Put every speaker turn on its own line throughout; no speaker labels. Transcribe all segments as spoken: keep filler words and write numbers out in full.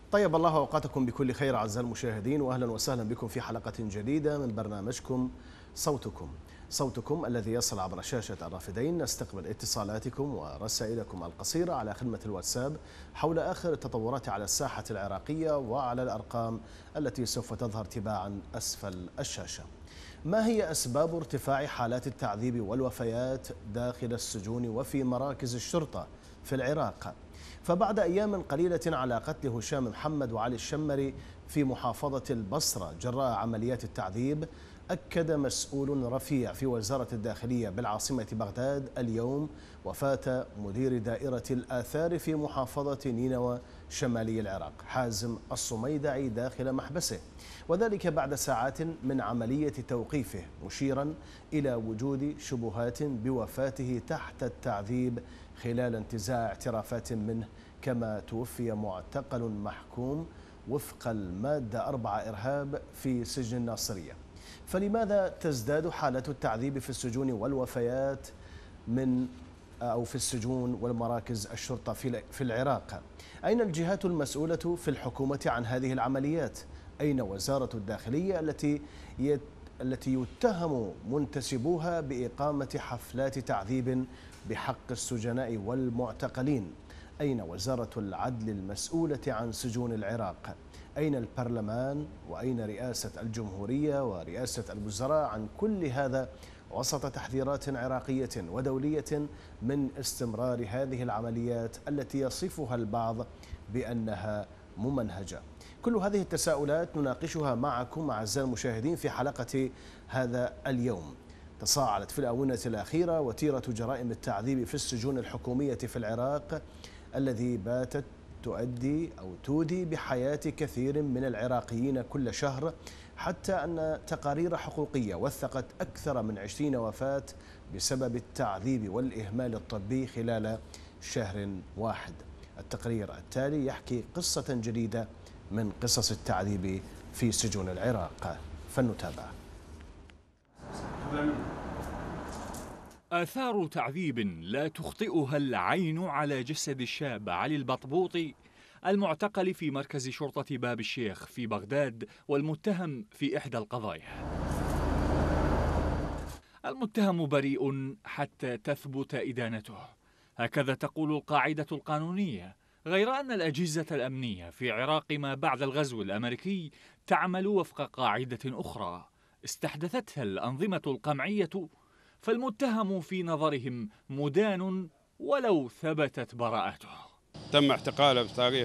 طيب الله أوقاتكم بكل خير أعزائي المشاهدين، وأهلا وسهلا بكم في حلقة جديدة من برنامجكم صوتكم صوتكم الذي يصل عبر شاشة الرافدين. نستقبل اتصالاتكم ورسائلكم القصيرة على خدمة الواتساب حول آخر التطورات على الساحة العراقية وعلى الأرقام التي سوف تظهر تباعا أسفل الشاشة. ما هي أسباب ارتفاع حالات التعذيب والوفيات داخل السجون وفي مراكز الشرطة في العراق؟ فبعد أيام قليلة على قتل هشام محمد وعلي الشمري في محافظة البصرة جراء عمليات التعذيب، أكد مسؤول رفيع في وزارة الداخلية بالعاصمة بغداد اليوم وفاة مدير دائرة الآثار في محافظة نينوى شمالي العراق حازم الصميدعي داخل محبسه، وذلك بعد ساعات من عملية توقيفه، مشيرا إلى وجود شبهات بوفاته تحت التعذيب خلال انتزاع اعترافات منه، كما توفي معتقل محكوم وفق المادة أربعة إرهاب في سجن الناصرية. فلماذا تزداد حالة التعذيب في السجون والوفيات من أو في السجون والمراكز الشرطة في العراق؟ أين الجهات المسؤولة في الحكومة عن هذه العمليات؟ أين وزارة الداخلية التي يت التي يتهم منتسبوها بإقامة حفلات تعذيب بحق السجناء والمعتقلين؟ أين وزارة العدل المسؤولة عن سجون العراق؟ أين البرلمان وأين رئاسة الجمهورية ورئاسة الوزراء عن كل هذا وسط تحذيرات عراقية ودولية من استمرار هذه العمليات التي يصفها البعض بأنها ممنهجة؟ كل هذه التساؤلات نناقشها معكم أعزائي المشاهدين في حلقة هذا اليوم. تصاعدت في الآونة الأخيرة وتيرة جرائم التعذيب في السجون الحكومية في العراق الذي باتت تؤدي أو تودي بحياة كثير من العراقيين كل شهر، حتى أن تقارير حقوقية وثقت أكثر من عشرين وفاة بسبب التعذيب والإهمال الطبي خلال شهر واحد. التقرير التالي يحكي قصة جديدة من قصص التعذيب في سجون العراق، فلنتابع.
آثار تعذيب لا تخطئها العين على جسد الشاب علي البطبوطي المعتقل في مركز شرطة باب الشيخ في بغداد والمتهم في إحدى القضايا. المتهم بريء حتى تثبت إدانته، هكذا تقول القاعدة القانونية، غير أن الأجهزة الأمنية في عراق ما بعد الغزو الأمريكي تعمل وفق قاعدة أخرى استحدثتها الأنظمة القمعية، فالمتهم في نظرهم مدان ولو ثبتت براءته.
تم اعتقاله بتاريخ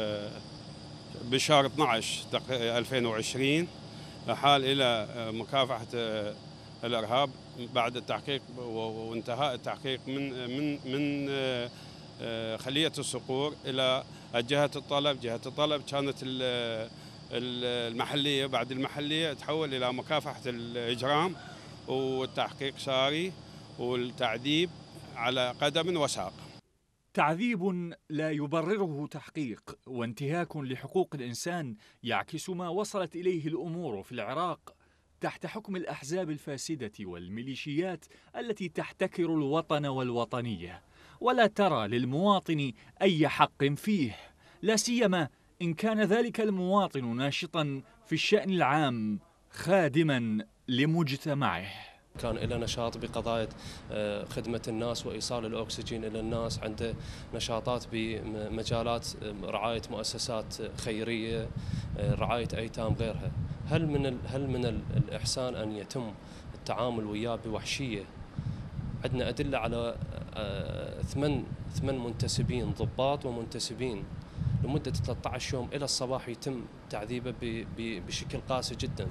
بشهر اثني عشر ألفين وعشرين حال إلى مكافحة الإرهاب بعد التحقيق وانتهاء التحقيق من من من خلية الصقور إلى جهة الطلب. جهة الطلب كانت المحلية، بعد المحلية تحول إلى مكافحة الإجرام والتحقيق ساري والتعذيب على قدم وساق.
تعذيب لا يبرره تحقيق وانتهاك لحقوق الإنسان يعكس ما وصلت إليه الأمور في العراق تحت حكم الأحزاب الفاسدة والميليشيات التي تحتكر الوطن والوطنية ولا ترى للمواطن أي حق فيه، لا سيما إن كان ذلك المواطن ناشطا في الشأن العام خادما لمجتمعه.
كان له نشاط بقضايا خدمة الناس وإيصال الأكسجين إلى الناس، عنده نشاطات بمجالات رعاية مؤسسات خيرية، رعاية أيتام غيرها. هل من هل من الإحسان أن يتم التعامل وياه بوحشية؟ عندنا أدلة على ثمان ثمان منتسبين ضباط ومنتسبين لمدة ثلاثة عشر يوم إلى الصباح يتم تعذيبه بشكل قاسي جدا.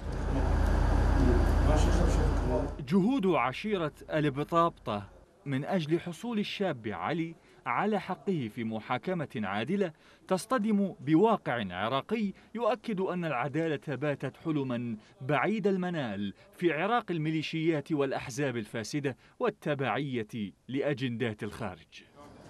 جهود عشيرة البطابطة من أجل حصول الشاب علي على حقه في محاكمة عادلة تصطدم بواقع عراقي يؤكد أن العدالة باتت حلما بعيد المنال في عراق الميليشيات والأحزاب الفاسدة والتبعية لأجندات الخارج.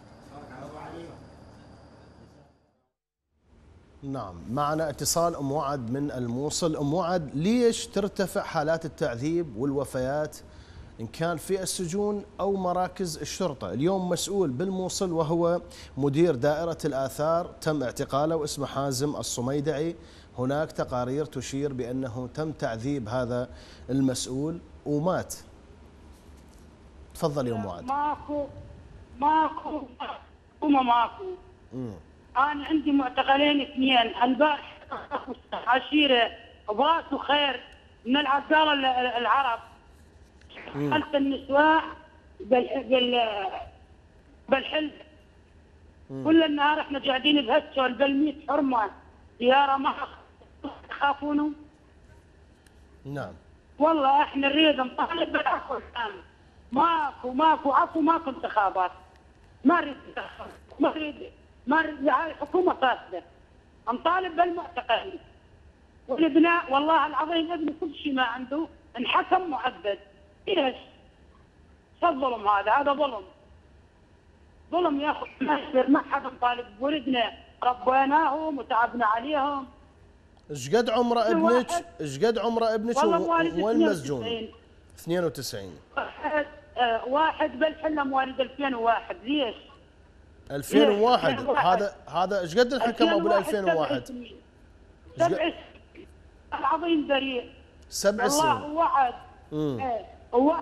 نعم، معنا اتصال أم وعد من الموصل. أم وعد، ليش ترتفع حالات التعذيب والوفيات إن كان في السجون أو مراكز الشرطة. اليوم مسؤول بالموصل وهو مدير دائرة الآثار تم اعتقاله واسمه حازم الصميدعي. هناك تقارير تشير بأنه تم تعذيب هذا المسؤول ومات. تفضل يا أم معاذ.
ماكو ماكو وما ماكو.
مم.
أنا عندي معتقلين اثنين البارح عشيرة براسه خير من العقال العرب. حلت النسوان بال بال بالحل. كل النهار احنا قاعدين بهالسول بالميت حرمه زياره ما تخافونه.
نعم.
والله احنا نريد نطالب بالعفو الان. ماكو ماكو عفو ماكو انتخابات. ما نريد ما نريد ما نريد هاي الحكومه فاسده. نطالب بالمعتقلين. والابناء والله العظيم ابني كل شيء ما عنده انحكم مؤبد. ايش؟ شو الظلم هذا؟ هذا ظلم. ظلم يا اخي ما يصير ما حد نطالب ولدنا ربيناهم وتعبنا عليهم.
ايش قد عمره ابنك؟ ايش قد عمره ابنك وين مسجون؟ اثنين وتسعين.
واحد آه واحد بالحله مواليد ألفين وواحد. ليش؟
ألفين وواحد هذا هذا ايش قد الحكم ابو ألفين وواحد؟
سبع سنين. العظيم بريء.
سبع سنين.
الله وعد. امم وعد.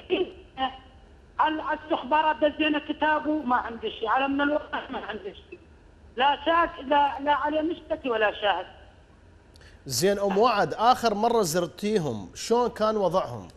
على الاستخبارات دزينا كتابه ما عنده شيء، على من الوقت ما عنده شيء. لا شاهد لا لا عليه مشتكي ولا شاهد.
زين ام وعد اخر مره زرتيهم شلون كان وضعهم؟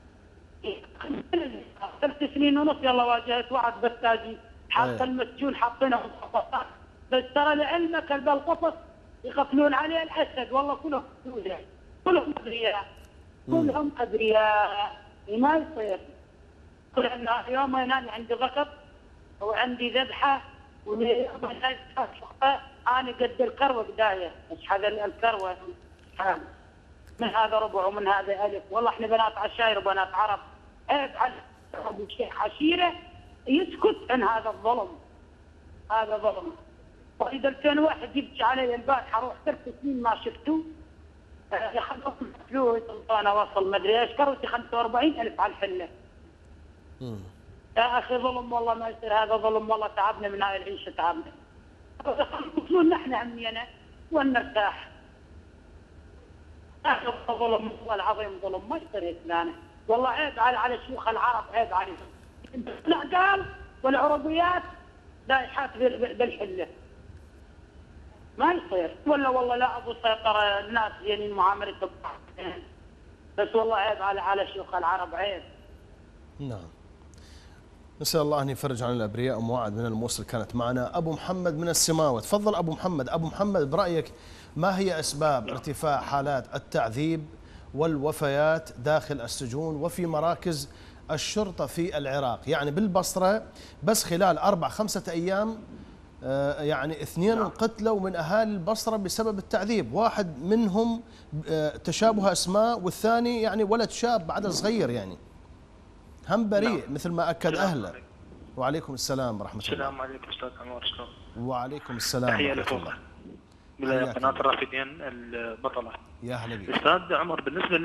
ثلاث سنين ونص يلا واجهت وعد بستاجي حاط المسجون حاطينهم قفصات. بس ترى لعلمك بالقفص يقفلون عليه الاسد. والله كلهم كلهم ابرياء كلهم ابرياء. ما يصير. كل يوم انا عندي ضغط وعندي ذبحه واليوم انا قد الكروه بدايه. مش هذا الكروه من هذا ربع ومن هذا الف. والله احنا بنات عشاير وبنات عرب. عيب على الشيخ عشيره يسكت عن هذا الظلم. هذا ظلم. واذا ألفين وواحد يبكي علي البارحه اروح ثلاث سنين ما شفته. ياخذون فلوس انا وصل ما ادري ايش كروتي خمسة وأربعين ألف على الحله.
امم
يا اخي ظلم والله ما يصير. هذا ظلم والله. تعبنا من هاي العيشه تعبنا. يقولون نحن عمينا وين نرتاح. هذا ظلم والله العظيم ظلم. ما يصير يسلانه. والله عيب على على شيوخ العرب. عيب عليهم. الاعقال والعربيات لايحات بالحله. ما يصير. ولا والله لا ابو سيطره الناس يعني معاملتهم. بس والله عيب على على شيوخ العرب. عيب.
نعم. نسأل الله أن يفرج عن الأبرياء. أم وعد من الموصل كانت معنا. أبو محمد من السماوة. تفضل أبو محمد. أبو محمد برأيك ما هي أسباب ارتفاع حالات التعذيب والوفيات داخل السجون وفي مراكز الشرطة في العراق؟ يعني بالبصرة بس خلال أربع خمسة أيام يعني اثنين قتلوا من أهالي البصرة بسبب التعذيب. واحد منهم تشابه أسماء والثاني يعني ولد شاب بعد صغير يعني هم بريء نعم. مثل ما أكد أهله. وعليكم السلام ورحمة الله.
السلام عليكم أستاذ أنور. شلون؟
وعليكم السلام ورحمة الله.
من قناة الرافدين البطلة.
يا هلا بك.
أستاذ عمر بالنسبة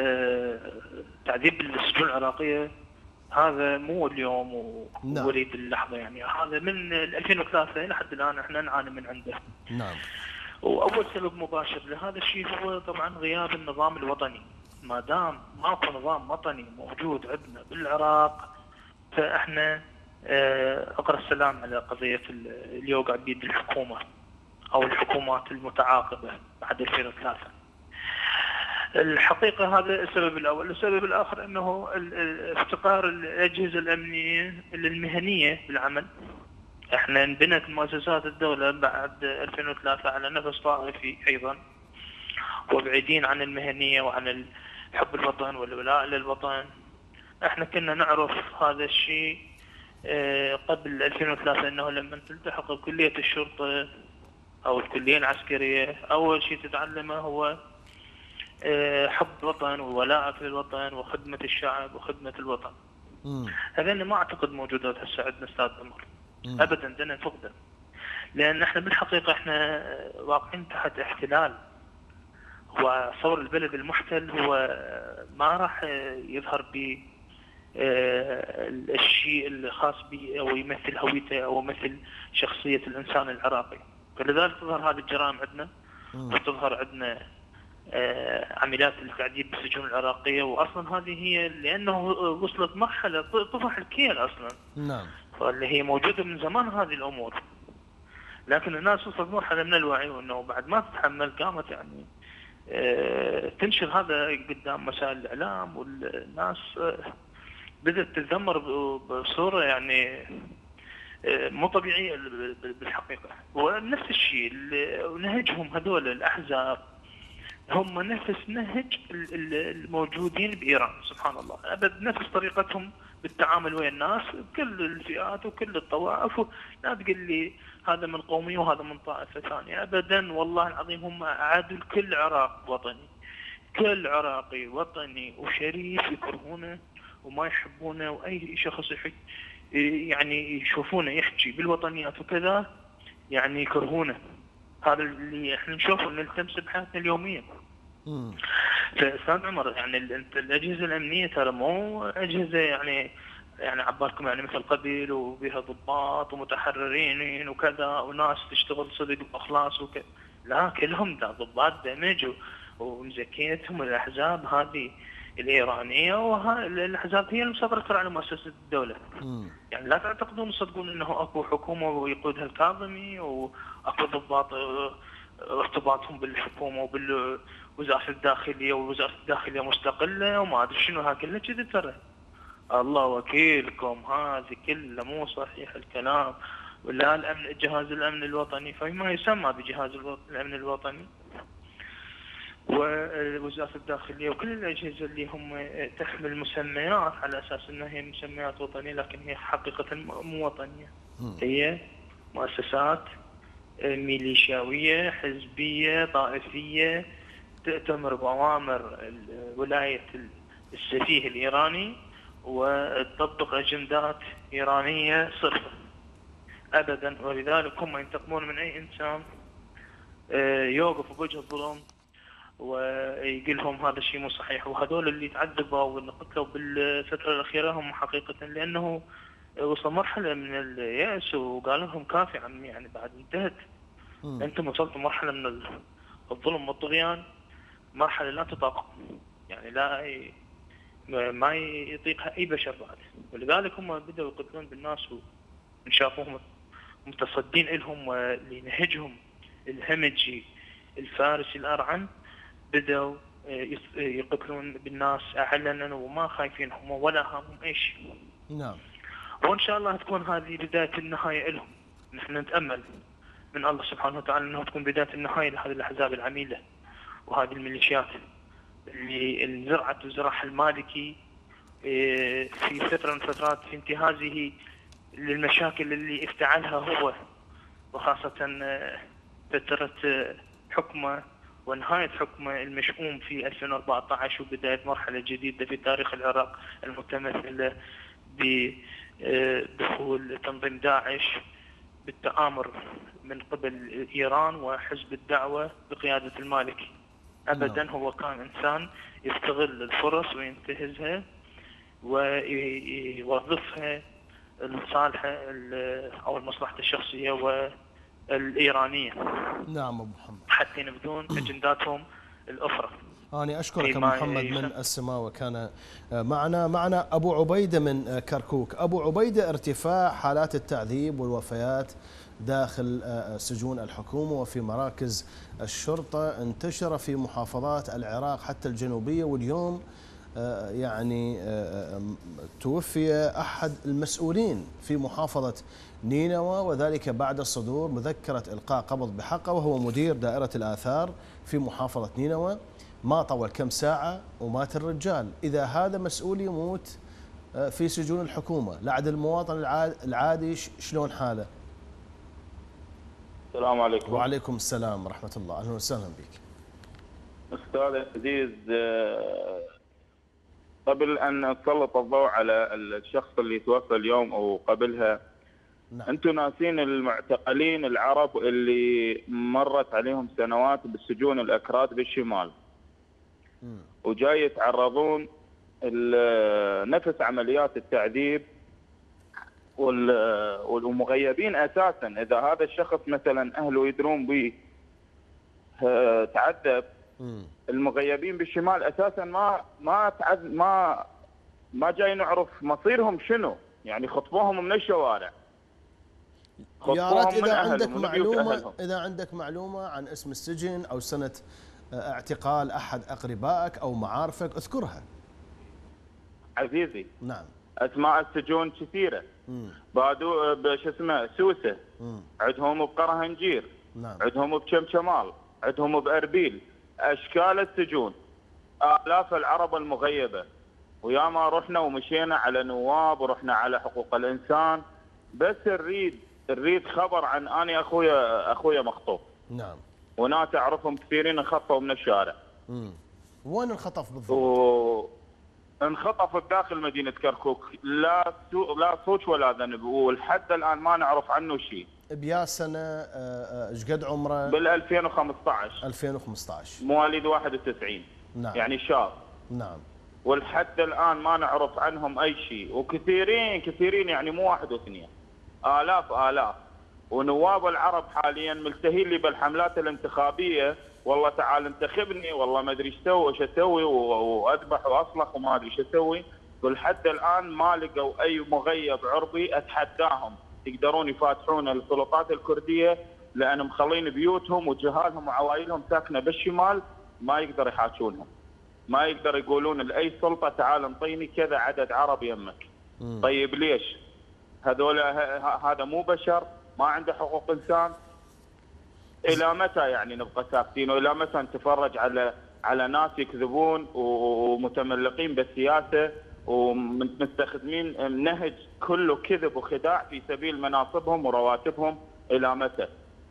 للتعذيب بالسجون العراقية هذا مو اليوم ووليد اللحظة يعني. هذا من ألفين وثلاثة إلى حد الآن احنا نعاني من عنده.
نعم.
وأول سبب مباشر لهذا الشيء هو طبعا غياب النظام الوطني. ما دام ماكو نظام وطني موجود عندنا بالعراق فاحنا اقرا السلام على قضيه اللي يوقع بيد الحكومه او الحكومات المتعاقبه بعد ألفين وثلاثة. الحقيقه هذا السبب الاول. السبب الاخر انه افتقار الاجهزه الامنيه للمهنيه بالعمل. احنا انبنت مؤسسات الدوله بعد ألفين وثلاثة على نفس طائفي ايضا وبعيدين عن المهنيه وعن حب الوطن والولاء للوطن. احنا كنا نعرف هذا الشيء قبل ألفين وثلاثة انه لما تلتحق بكلية الشرطة او الكلية العسكرية اول شيء تتعلمه هو حب الوطن وولائك للوطن وخدمة الشعب وخدمة الوطن. هذين ما اعتقد موجودات هسه عندنا استاذ عمر. ابدا بدنا نفقده. لان احنا بالحقيقة احنا واقعين تحت احتلال. وصور البلد المحتل هو ما راح يظهر الشيء الخاص به أو يمثل هويته أو يمثل شخصية الإنسان العراقي. فلذلك تظهر هذه الجرائم عندنا، وتظهر عندنا عمليات التعذيب بالسجون العراقية. وأصلا هذه هي لأنه وصلت مرحلة طفح الكيل أصلا.
نعم.
فاللي هي موجودة من زمان هذه الأمور، لكن الناس وصلت مرحلة من الوعي، وأنه بعد ما تتحمل قامت يعني تنشر هذا قدام وسائل الإعلام، والناس بدأت تتذمر بصورة يعني مو طبيعية بالحقيقة. ونفس الشيء نهجهم هذول الأحزاب هم نفس نهج الموجودين بإيران، سبحان الله. أبد نفس طريقتهم بالتعامل ويا الناس بكل الفئات وكل الطوائف. لا تقول لي هذا من قومي وهذا من طائفة ثانية، أبدا والله العظيم. هم أعادوا كل عراق وطني، كل عراقي وطني وشريف يكرهونه وما يحبونه، وأي شخص يحب يعني يشوفونه يحكي بالوطنيات وكذا يعني يكرهونه. هذا اللي احنا نشوفه نلتمس بحياتنا اليومية. فأستاذ عمر يعني الأجهزة الأمنية ترى مو أجهزة يعني يعني عباركم يعني مثل قبيل وبها ضباط ومتحررين وكذا وناس تشتغل صدق بإخلاص وكذا، لا كلهم دا ضباط دمج ومزكيتهم الأحزاب هذه الإيرانية، والأحزاب هي المسيطرة على مؤسسة الدولة. يعني لا تعتقدون تصدقون أنه أكو حكومة ويقودها الكاظمي وأكو ضباط ارتباطهم بالحكومة وبالوزارة الداخلية، ووزارة الداخلية مستقلة وما أدري شنو، ها كله كذا ترى. الله وكيلكم هذه كله مو صحيح الكلام. ولا الأمن جهاز الأمن الوطني فيما يسمى بجهاز الأمن الوطني ووزارة الداخلية وكل الأجهزة اللي هم تحمل مسميات على أساس أنها هي مسميات وطنية، لكن هي حقيقة مو وطنية. هي مؤسسات ميليشياوية حزبية طائفية تأتمر بأوامر ولاية السفيه الإيراني وتطبق أجندات إيرانية صرفة أبدا. ولذلك هم ينتقمون من أي إنسان يوقف بوجه الظلم ويقول لهم هذا الشيء مو صحيح. وهذول اللي تعذبوا واللي قتلوا بالفترة الأخيرة هم حقيقة لأنه وصل مرحلة من اليأس وقال لهم كافي عمي يعني بعد انتهت. م. أنتم وصلتوا مرحلة من الظلم والطغيان، مرحلة لا تطاق يعني لا ما يطيقها أي بشر بعد. ولذلك هم بدأوا يقتلون بالناس ونشافوهم متصدين لهم ولنهجهم الهمجي الفارسي الأرعن، بدأوا يقتلون بالناس علنا وما خايفين هم ولا هامهم أي شيء.
نعم.
وإن شاء الله تكون هذه بداية النهاية لهم. نحن نتأمل من الله سبحانه وتعالى أنه تكون بداية النهاية لهذه الأحزاب العميلة وهذه الميليشيات اللي زرعت وزرعها المالكي في فترة من فترات في انتهازه للمشاكل اللي افتعلها هو، وخاصة فترة حكمه ونهاية حكمه المشؤوم في ألفين وأربعة عشر وبداية مرحلة جديدة في تاريخ العراق المتمثلة بدخول تنظيم داعش بالتآمر من قبل إيران وحزب الدعوة بقيادة المالكي. أبدا هو كان إنسان يستغل الفرص وينتهزها ويوظفها لصالحه أو لمصلحته الشخصية والإيرانية.
نعم أبو محمد.
حتى ينفذون أجنداتهم الأخرى.
أنا أشكرك محمد من السماوة. كان معنا معنا أبو عبيدة من كركوك. أبو عبيدة، ارتفاع حالات التعذيب والوفيات داخل سجون الحكومة وفي مراكز الشرطة انتشر في محافظات العراق حتى الجنوبية، واليوم يعني توفي أحد المسؤولين في محافظة نينوى، وذلك بعد صدور مذكرة إلقاء قبض بحقه، وهو مدير دائرة الآثار في محافظة نينوى. ما طول كم ساعة ومات الرجال. إذا هذا مسؤول يموت في سجون الحكومة، لعد المواطن العادي شلون حاله؟
السلام عليكم.
وعليكم السلام ورحمة الله. أهلا وسهلا بك.
أستاذ عزيز، قبل أن نسلط الضوء على الشخص اللي توفى اليوم أو قبلها، نعم. أنتم ناسين المعتقلين العرب اللي مرت عليهم سنوات بالسجون الأكراد بالشمال، م. وجاي يتعرضون نفس عمليات التعذيب والمغيبين اساسا. اذا هذا الشخص مثلا اهله يدرون به تعذب، المغيبين بالشمال اساسا ما ما تعذب ما ما جاي نعرف مصيرهم شنو، يعني خطفوهم من الشوارع.
يا ريت اذا عندك معلومه اذا عندك معلومه عن اسم السجن او سنه اعتقال احد اقربائك او معارفك اذكرها.
عزيزي
نعم.
اسماء السجون كثيره. بادو بش اسمه سوسه، عندهم بقرهنجير،
نعم.
عندهم بشمشمال، عندهم باربيل. اشكال السجون، الاف العرب المغيبه، وياما رحنا ومشينا على نواب ورحنا على حقوق الانسان، بس نريد نريد خبر عن اني اخويا اخويا مخطوف.
نعم.
وناس اعرفهم كثيرين انخطفوا من الشارع.
امم وين انخطف بالضبط؟
و... انخطف بداخل مدينه كركوك، لا سو... لا صوت ولا ذنب، ولحد الان ما نعرف عنه شيء.
بيا سنه ايش قد عمره؟
بال ألفين وخمسطعش.
ألفين وخمسطعش.
مواليد واحد وتسعين.
نعم.
يعني شاب.
نعم.
ولحد الان ما نعرف عنهم اي شيء، وكثيرين كثيرين يعني مو واحد واثنين، الاف الاف. ونواب العرب حاليا ملتهين لي بالحملات الانتخابيه، والله تعال انتخبني، والله ما ادري ايش اسوي ايش اسوي واذبح واصلخ وما ادري ايش اسوي. ولحد الان ما لقوا اي مغيب عربي اتحداهم يقدرون يفاتحون السلطات الكرديه، لان مخلين بيوتهم وجهالهم وعوائلهم ساكنه بالشمال، ما يقدر يحاكونهم، ما يقدر يقولون لاي سلطه تعال انطيني كذا عدد عرب يمك.
مم.
طيب ليش؟ هذول هذا مو بشر؟ ما عنده حقوق انسان؟ الى متى يعني نبقى ساكتين؟ والى متى نتفرج على على ناس يكذبون ومتملقين بالسياسه ومستخدمين نهج كله كذب وخداع في سبيل مناصبهم ورواتبهم؟ الى متى؟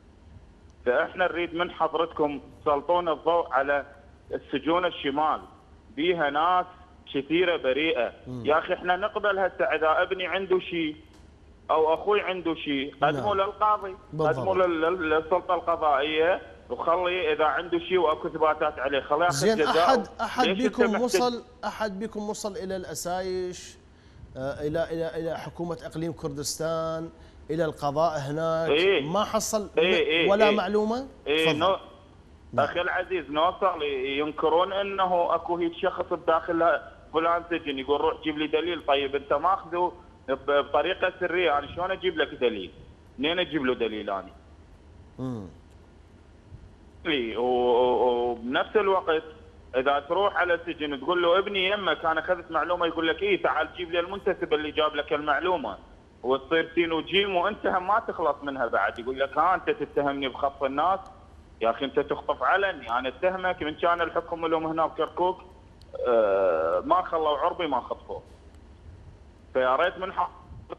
فاحنا نريد من حضرتكم تسلطون الضوء على السجون الشمال، بيها ناس كثيره بريئه. يا اخي احنا نقبل هسه اذا ابني عنده شيء او اخوي عنده شيء، قدموا نعم. للقاضي، قدموا للسلطه القضائيه، وخلي اذا عنده شيء واكو اثباتات عليه خليه ياخذ
زين.
جزاء.
احد احد بكم وصل احد بكم وصل الى الاسايش، آه الى الى الى حكومه اقليم كردستان، الى القضاء هناك؟
إيه؟
ما حصل
إيه إيه
ولا
إيه
معلومه؟
إيه نو... اخي العزيز نوصل ينكرون انه اكو هيك شخص بداخل فلان سجن، يقول روح جيب لي دليل. طيب انت ماخذه بطريقه سريه، انا شلون اجيب لك دليل؟ منين اجيب له دليل انا؟
امم
وبنفس الوقت اذا تروح على سجن تقول له ابني يمك انا اخذت معلومه، يقول لك اي تعال جيب لي المنتسب اللي جاب لك المعلومه، وتصير سين وجيم وانت هم ما تخلص منها بعد. يقول لك ها انت تتهمني بخطف الناس؟ يا اخي انت تخطف علني، انا اتهمك من كان الحكم لهم هنا بكركوك آه ما خلوا عربي ما خطفوه. فيا ريت من حق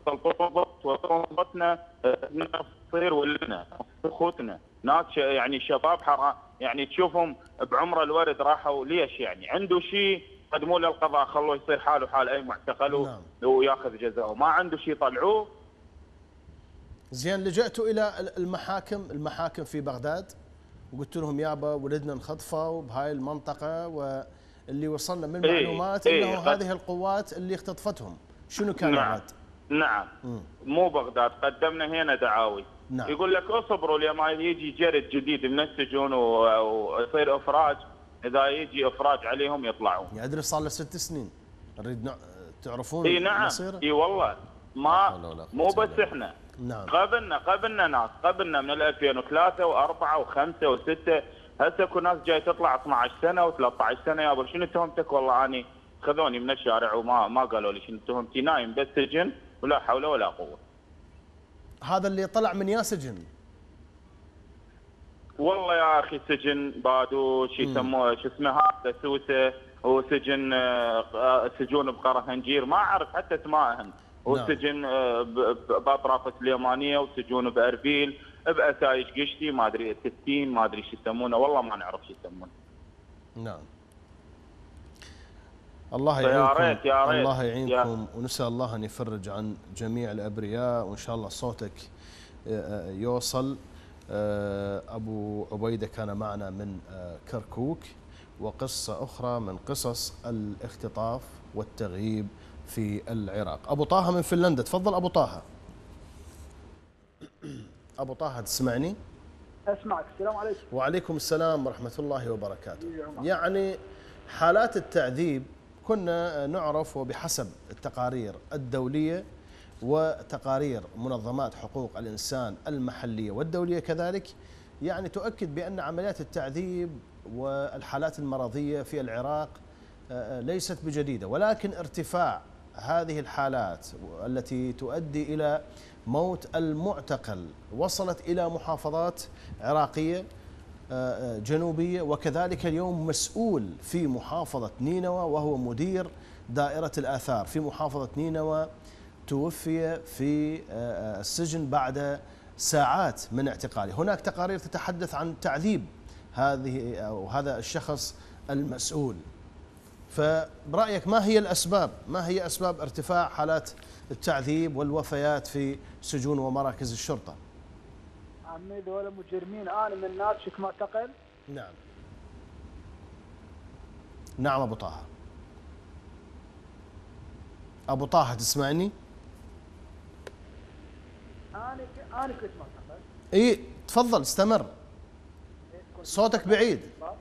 وطننا تصير ولنا اخوتنا ناس يعني شباب حرام، يعني تشوفهم بعمر الورد راحوا ليش؟ يعني عنده شيء قدموه للقضاء خلوه يصير حاله حال اي معتقل نعم. وياخذ جزاءه، ما عنده شيء طلعوه.
زين. لجأتوا الى المحاكم المحاكم في بغداد وقلت لهم يابا ولدنا انخطفوا بهاي المنطقه، واللي وصلنا من معلومات إيه انه إيه هذه القوات اللي اختطفتهم، شنو كان
نعم
الرد؟
نعم م. مو بغداد، قدمنا هنا دعاوي. نعم. يقول لك اصبروا لما يجي جرد جديد من السجون ويصير افراج، اذا يجي افراج عليهم يطلعون.
يعني ادري صار له ست سنين، نريد تعرفون
اي نعم
مصيره؟
اي والله ما مو بس احنا.
نعم.
قبلنا قبلنا ناس قبلنا من ألفين وثلاثة وأربعة وخمسة وستة، هسه اكو ناس جاي تطلع اثنعش سنه و13 سنه. يا ابو شنو تهمتك؟ والله اني خذوني من الشارع وما ما قالوا لي شنو تهمتي، نايم بالسجن ولا حول ولا قوه.
هذا اللي طلع من يا سجن؟
والله يا اخي سجن بادو شو يسموه شو اسمه هذا سوسه، وسجن سجون بقرهنجير ما اعرف حتى اسمائهم، وسجن باطراف سليمانيه، وسجون باربيل، باسايش قشتي ما ادري تسكين ما ادري شو يسمونه، والله ما نعرف شو يسمونه.
نعم. الله يعينكم. يا ريت يا ريت الله يعينكم، ونسال الله ان يفرج عن جميع الابرياء، وان شاء الله صوتك يوصل. ابو عبيده كان معنا من كركوك، وقصه اخرى من قصص الاختطاف والتغييب في العراق. أبو طه من فنلندا، تفضل أبو طه. أبو طه تسمعني؟
أسمعك. السلام عليكم.
وعليكم السلام ورحمة الله وبركاته. يعني حالات التعذيب كنا نعرف وبحسب التقارير الدولية وتقارير منظمات حقوق الإنسان المحلية والدولية كذلك، يعني تؤكد بأن عمليات التعذيب والحالات المرضية في العراق ليست بجديدة، ولكن ارتفاع هذه الحالات التي تؤدي إلى موت المعتقل وصلت إلى محافظات عراقية جنوبية، وكذلك اليوم مسؤول في محافظة نينوى وهو مدير دائرة الآثار في محافظة نينوى توفي في السجن بعد ساعات من اعتقاله. هناك تقارير تتحدث عن تعذيب هذه أو هذا الشخص المسؤول. فبرأيك ما هي الأسباب؟ ما هي أسباب ارتفاع حالات التعذيب والوفيات في سجون ومراكز الشرطة؟
عمي ذولا مجرمين. أنا من ناتشك معتقل.
نعم نعم أبو طه. أبو طه تسمعني؟
أنا أنا كنت معتقل.
إيه تفضل استمر، صوتك بعيد.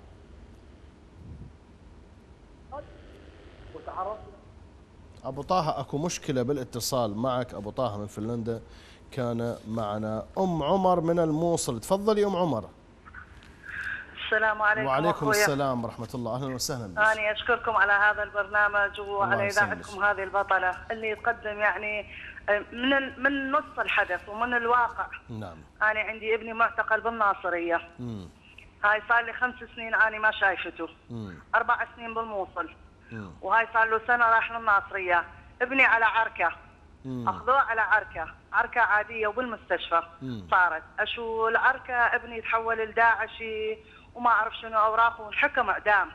وتعرضت.
أبو طه أكو مشكلة بالاتصال معك. أبو طه من فنلندا كان معنا. أم عمر من الموصل، تفضلي أم عمر.
السلام عليكم.
وعليكم السلام ورحمة الله، أهلا وسهلا بك.
أنا أشكركم على هذا البرنامج وعلى إذاعتكم هذه البطلة اللي يقدم يعني من من نص الحدث ومن الواقع.
نعم.
أنا عندي ابني معتقل بالناصرية.
مم.
هاي صار لي خمس سنين أنا ما شايفته.
مم.
أربع سنين بالموصل.
مم.
وهاي صار له سنة راح للناصرية. ابني على عركة. مم. أخذوه على عركة، عركة عادية وبالمستشفى. مم. صارت أشو العركة ابني تحول لداعشي وما أعرف شنو أوراقه وانحكم إعدام.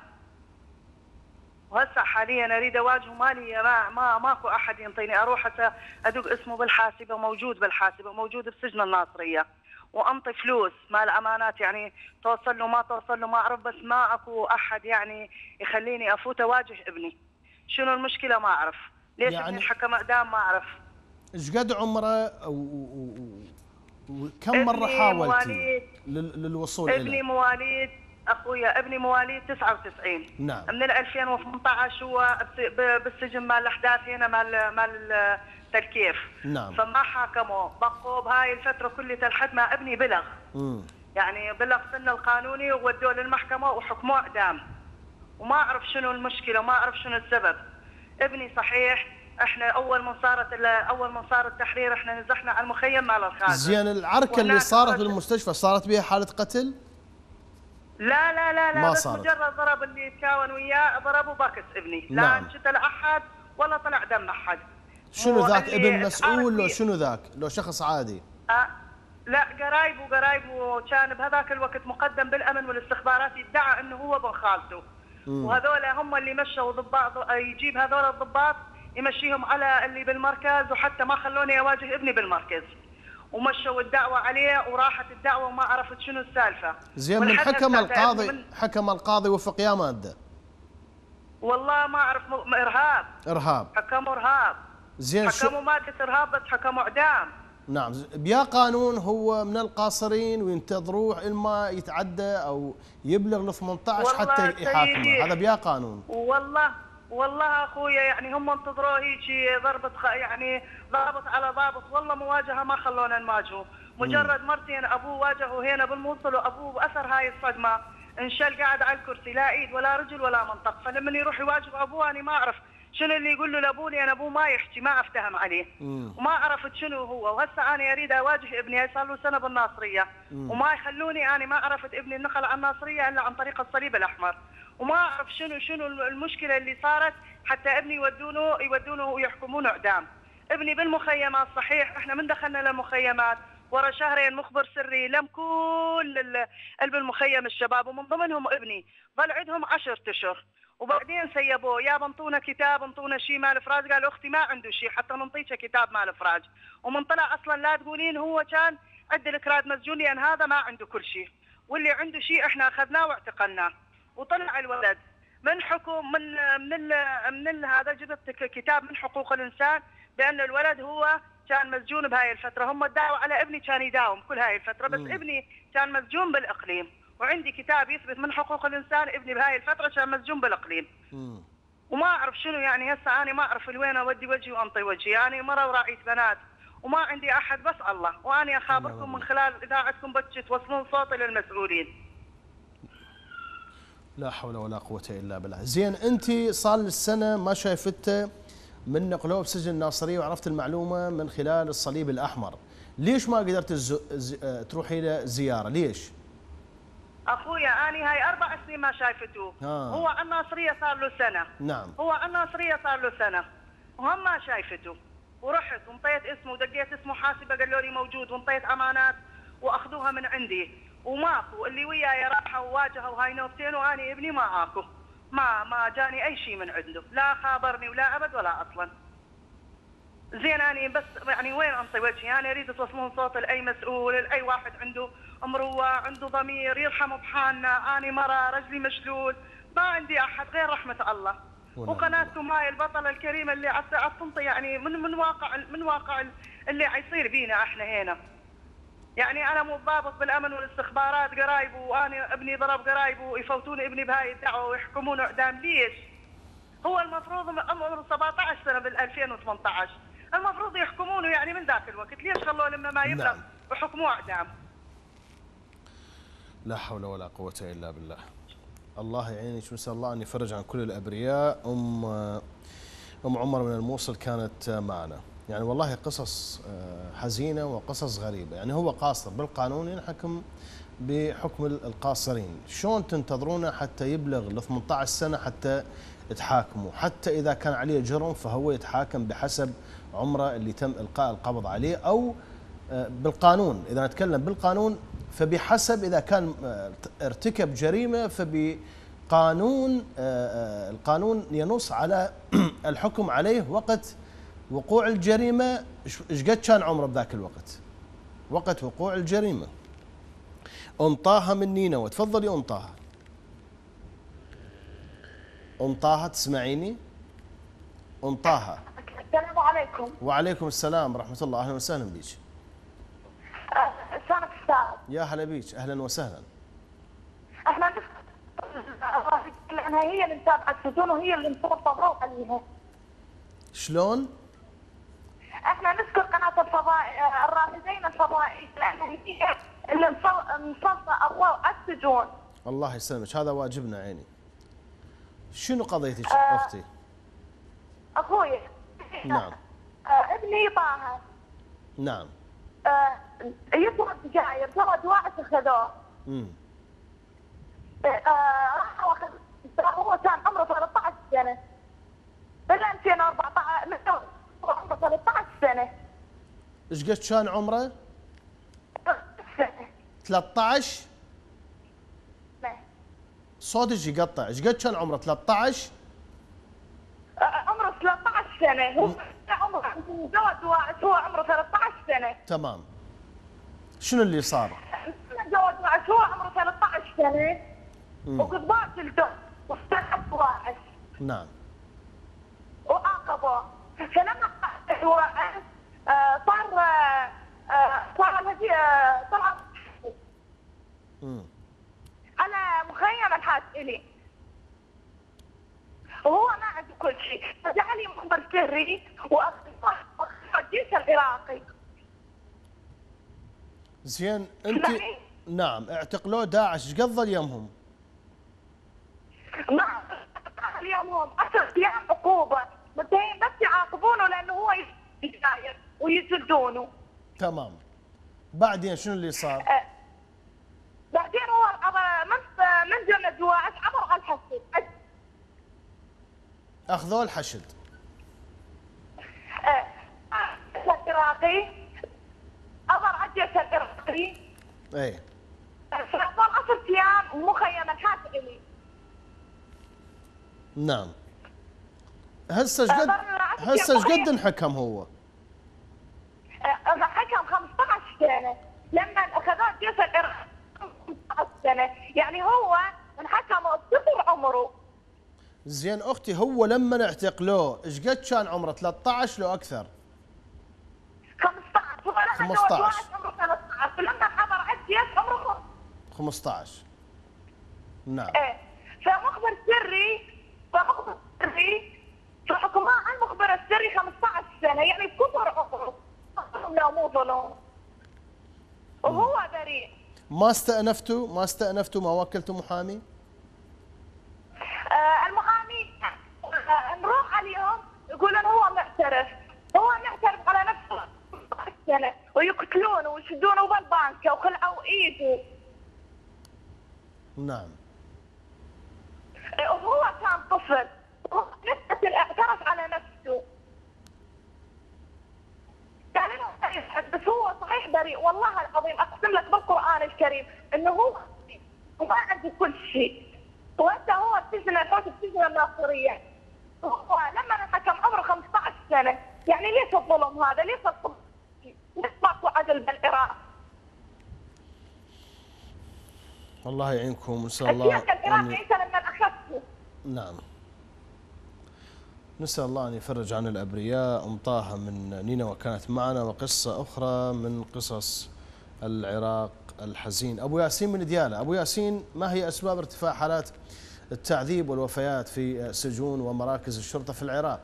وهسه حاليا أريد أواجهه، مالي ما ما ماكو أحد ينطيني، أروح هسه أدق اسمه بالحاسبة، موجود بالحاسبة، موجود بسجن الناصرية، وأنطي فلوس مال أمانات يعني توصل له ما توصل له ما أعرف، بس ما أكو أحد يعني يخليني أفوت أواجه ابني. شنو المشكلة ما أعرف، ليش يعني ابني انحكم إعدام ما أعرف.
إيش قد عمره وكم مرة حاولتي للوصول إليه؟
ابني مواليد أخويا ابني مواليد تسعة وتسعين.
نعم.
من ألفين وثمانية عشر هو بالسجن مال الأحداث هنا مال مال التركيف.
نعم.
فما حاكموه، بقوا بهاي الفترة كلها لحد ما ابني بلغ. امم يعني بلغ سن القانوني وودوه للمحكمة وحكموه إعدام. وما أعرف شنو المشكلة وما أعرف شنو السبب. ابني صحيح احنا اول من صارت اول من صار التحرير احنا نزحنا على المخيم مال الخازن.
زين العركه اللي صارت بالمستشفى صارت بها حاله قتل؟
لا لا لا لا
ما
بس
صارت.
مجرد ضرب اللي يتكاون وياه، ضربوا باكس ابني.
نعم.
لا قتل احد ولا طلع دم احد.
شنو ذاك ابن مسؤول لو شنو ذاك؟ لو شخص عادي؟
أه لا قرايبه قرايبه كان بهذاك الوقت مقدم بالامن والاستخبارات، يدعى انه هو ابن خالته. وهذول هم اللي مشوا ضباط، يجيب هذول الضباط يمشيهم على اللي بالمركز، وحتى ما خلوني اواجه ابني بالمركز، ومشوا الدعوه عليه وراحت الدعوه وما عرفت شنو السالفه.
زين من حكم القاضي من حكم القاضي وفق يا ماده؟
والله ما اعرف، ارهاب
ارهاب
حكموا ارهاب.
زين
حكموا ماده ارهاب بس حكموا اعدام.
نعم. بيا قانون هو من القاصرين وينتظروه إما يتعدى او يبلغ ل ثمانية عشر حتى يحاكمه، هذا بيا قانون.
والله والله اخويا يعني هم انتظروه هيك ضربه يعني ضابط على ضابط، والله مواجهه ما خلونا نواجهه. مجرد مرتين ابوه واجهه هنا بالموصل، وابوه باثر هاي الصدمه انشل قاعد على الكرسي، لا ايد ولا رجل ولا منطق. فلما يروح يواجه ابوه انا ما اعرف شنو اللي يقول له لابوه، لان ابوه ما يحكي، ما افتهم عليه. مم. وما عرفت شنو هو. وهسه انا اريد اواجه ابني، صار له سنه بالناصريه. مم. وما يخلوني، انا ما عرفت ابني النقل على الناصريه الا عن طريق الصليب الاحمر. وما اعرف شنو شنو المشكله اللي صارت حتى ابني يودونه يودونه ويحكمونه اعدام. ابني بالمخيمات صحيح، احنا من دخلنا للمخيمات ورا شهرين مخبر سري لم كل اللي بالمخيم الشباب ومن ضمنهم ابني، ظل عندهم عشرة اشهر. وبعدين سيبوه، يا بنطونا كتاب انطونا شيء مال فراج، قال اختي ما عنده شيء حتى ننطيك كتاب مال فراج. ومن طلع اصلا لا تقولين هو كان عند الكراد مسجون، لان هذا ما عنده كل شيء، واللي عنده شيء احنا اخذناه واعتقلناه. وطلع الولد من حكم من من ال من ال هذا جبت كتاب من حقوق الانسان بان الولد هو كان مسجون بهاي الفتره، هم ادعوا على ابني كان يداوم كل هاي الفتره، بس م. ابني كان مسجون بالاقليم، وعندي كتاب يثبت من حقوق الانسان ابني بهاي الفتره كان مسجون بالاقليم. م. وما اعرف شنو يعني هسه انا ما اعرف لوين اودي وجهي وانطي وجهي، يعني مره وراعية بنات وما عندي احد بس الله، وانا اخابركم من خلال اذاعتكم بس توصلون صوتي للمسؤولين.
لا حول ولا قوة الا بالله. زين انت صار السنة ما شايفته من نقلوه بسجن الناصرية وعرفت المعلومة من خلال الصليب الأحمر، ليش ما قدرت الز... ز... تروحي له زيارة؟ ليش؟
اخويا انا هاي اربع سنين ما شايفته. آه. هو على الناصرية صار له سنة.
نعم.
هو على الناصرية صار له سنة وهم ما شايفته، ورحت وانطيت اسمه ودقيت اسمه حاسبة قالوا لي موجود، وانطيت امانات واخذوها من عندي وماكو، اللي وياي راحوا وواجهوا هاي نوبتين وانا ابني ما اكو، ما ما جاني اي شيء من عنده، لا خابرني ولا ابد ولا اصلا. زين اني بس يعني وين انطي وجهي؟ انا اريد توصلون صوت لاي مسؤول، لاي واحد عنده مروه، عنده ضمير، يرحم بحالنا، اني مره رجلي مشلول، ما عندي احد غير رحمه الله. وقناتكم هاي البطله الكريمه اللي عم تنطي يعني من من واقع من واقع اللي عيصير بينا احنا هنا. يعني انا مو ضابط بالامن والاستخبارات قرايب، وانا ابني ضرب قرايب ويفوتون ابني بهاي الدعوه ويحكمونه اعدام، ليش؟ هو المفروض عمره سبعة عشر سنه بال ألفين وثمانية عشر، المفروض يحكمونه يعني من ذاك الوقت، ليش خلوه لما ما يبلغ نعم. وحكموه اعدام؟
لا حول ولا قوه الا بالله. الله يعينك، ونسال الله ان يفرج عن كل الابرياء. ام ام عمر من الموصل كانت معنا، يعني والله قصص حزينه وقصص غريبه. يعني هو قاصر بالقانون ينحكم بحكم القاصرين، شلون تنتظرونه حتى يبلغ ل ثمانية عشر سنه حتى تحاكموا؟ حتى اذا كان عليه جرم فهو يتحاكم بحسب عمره اللي تم القاء القبض عليه، او بالقانون اذا نتكلم بالقانون فبحسب اذا كان ارتكب جريمه فبقانون القانون ينص على الحكم عليه وقت وقوع الجريمه. ايش قد كان عمره بذاك الوقت وقت وقوع الجريمه؟ ام طه من نينوى، تفضلي ام طه. ام طه تسمعيني؟ ام طه.
السلام عليكم.
وعليكم السلام ورحمه الله، اهلا وسهلا بيك.
سنة استاذ.
يا هلا بيك، اهلا وسهلا.
احنا لانها هي اللي متابعه السجون وهي اللي مطبقه عليها.
شلون؟
احنا نذكر قناه الفضاء الرافدين الفضائي لانها هي اللي مسلطه اضواء على السجون.
الله يسلمك، هذا واجبنا عيني. شنو قضيتك
آه
اختي؟
اخوي.
نعم.
آه ابني طه.
نعم.
آه يشرب سجاير، سوى دواء اخذوه. امم. راح واخذ، هو كان عمره ثلاثة عشر سنه. بال ألفين وأربعة عشر هو عمره ثلاثة عشر سنه.
ايش قد كان عمره؟ ثلاثة عشر؟
نعم.
صوتك يقطع، ايش قد كان عمره؟ ثلاثة عشر؟
آه عمره ثلاثة عشر سنه، هو عمره زوج واحد، هو عمره ثلاثة عشر سنه.
تمام. شنو اللي صار؟
تزوج واحد، هو عمره ثلاثة عشر سنه وقضبات الدم واستحق واحد.
نعم.
وعاقبوه، فلما هو صار صار هذه طلع على مخيم الحاج الي، وهو ما عنده كل شيء، فجعلي مخبر سري واخذ الجيش العراقي.
زين انت نعم اعتقلوه داعش، ايش قد ظل يمهم؟
نعم اليوم عشر ايام عقوبه، متين بس يعاقبونه لانه هو يساير ويسدونه.
تمام. بعدين شنو اللي صار؟
أه بعدين هو من من جنة دواعش عبر على الحشد.
اخذوه الحشد.
أه العراقي عبر على الجيش العراقي.
ايه.
صار عشر ايام مخيم الحاج الي.
نعم. هسه ايش قد هسه ايش قد انحكم هو؟
حكم خمسة عشر سنة، لما اخذوه الجيش العراقي خمسة عشر سنة، يعني هو انحكم بصفر عمره.
زين اختي، هو لما اعتقلوه ايش قد كان عمره؟ ثلاثة عشر لو اكثر؟
خمسة عشر. هو لما
خمسة عشر.
تزوج واحد عمره ثلاثة عشر، ولما حضر عالجيش عمره
خمسة عشر. نعم.
ايه. فمخبر سري فمخبر سري فحكموه على المخبر السري خمسة عشر سنة، يعني كثر عمره. لا مو ظلم. وهو بريء.
ما استأنفتوا ما استأنفتوا ما وكلتوا محامي؟
آه المحامي آه نروح عليهم يقولون هو معترف، هو معترف على نفسه سنة، ويقتلونه ويشدونه بالبنكة وخلعوا ايده.
نعم.
وهو كان طفل، هو نفسه اعترف على نفسه. قال له بس هو صحيح بريء، والله العظيم اقسم لك بالقرآن الكريم انه هو وما عنده كل شيء. وانت هو بسجن الحوت بسجن الناصرية. هو لما انحكم عمره خمسة عشر سنة، يعني ليش الظلم هذا؟ ليش الظلم؟ ليش ماكو عدل بالعراق؟
الله يعينكم، نسأل الله
الشيخ العراقي انت لما اخذته.
نعم. نسأل الله أن يفرج عن الأبرياء. أم طه من نينوى كانت معنا، وقصة أخرى من قصص العراق الحزين. أبو ياسين من ديالى. أبو ياسين، ما هي أسباب ارتفاع حالات التعذيب والوفيات في سجون ومراكز الشرطة في العراق؟